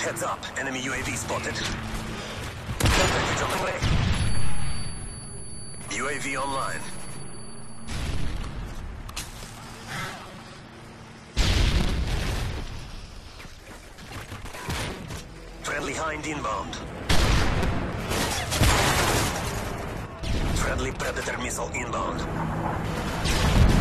Heads up, enemy UAV spotted. Package on the way. UAV online. Friendly Hind inbound. Friendly Predator missile inbound.